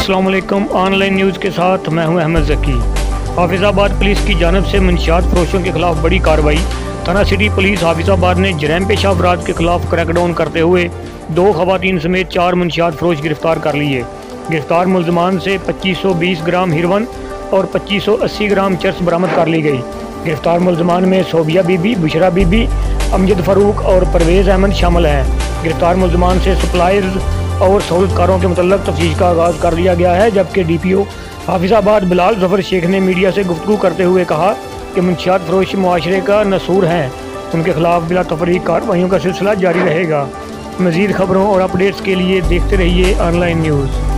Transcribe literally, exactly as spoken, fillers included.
अस्सलाम वालेकुम। Online news के साथ मैं हूं अहमद ज़की। हाफिज़ाबाद पुलिस की जानब से मंशियात फरोशों के खिलाफ बड़ी कार्रवाई। थाना सिटी पुलिस हाफिज़ाबाद ने जरैम पेशा अफराद के खिलाफ क्रैकडाउन करते हुए दो खवातीन समेत चार मंशियात फरोश गिरफ्तार कर लिए। गिरफ्तार मुलजमान से पच्चीस सौ बीस ग्राम हिरवन और पच्चीस सौ अस्सी ग्राम चर्स बरामद कर ली गई। गिरफ्तार मुलजमान में सोबिया बीबी, बुशरा बीबी, अमजद फ़ारूक और परवेज़ अहमद शामिल हैं। गिरफ्तार मुलजमान से सप्लायर्स और सहूलतकारों के मतलब तफ्तीश का आगाज़ कर दिया गया है, जबकि D P O Hafizabad Bilal Zafar Sheikh ने मीडिया से गुफ्तगू करते हुए कहा कि मंशियात फरोश मुआशरे का नसूर हैं। उनके खिलाफ बिला तफरीक कार्रवाइयों का सिलसिला जारी रहेगा। मज़ीद खबरों और अपडेट्स के लिए देखते रहिए ऑनलाइन न्यूज़।